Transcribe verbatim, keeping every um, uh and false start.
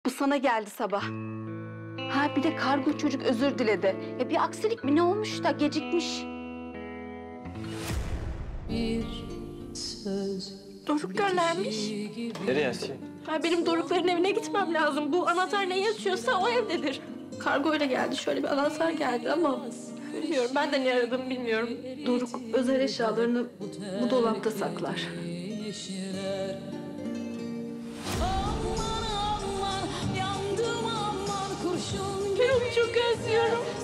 Bu sana geldi sabah. Ha bir de kargo çocuk özür diledi. Ya bir aksilik mi ne olmuş da gecikmiş. Bir söz. Doruk göndermiş. Nereye Asiye? Ha, benim Dorukların evine gitmem lazım. Bu anahtar ne yazıyorsa o evdedir. Kargo öyle geldi. Şöyle bir anahtar geldi ama bilmiyorum. Ben de ne aradığımı bilmiyorum. Doruk özel eşyalarını bu dolapta saklar. Aman aman yandım aman kurşun. Ben onu çok özlüyorum.